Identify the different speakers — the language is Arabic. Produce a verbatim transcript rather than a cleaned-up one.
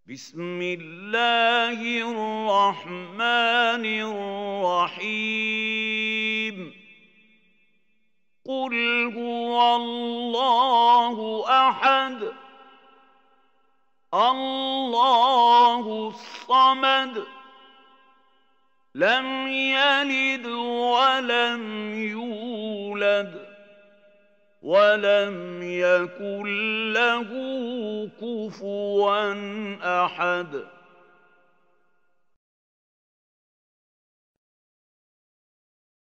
Speaker 1: بسم الله الرحمن الرحيم قل هو الله أحد الله الصمد لم يلد ولم يولد ولم يكن له كفوا أحد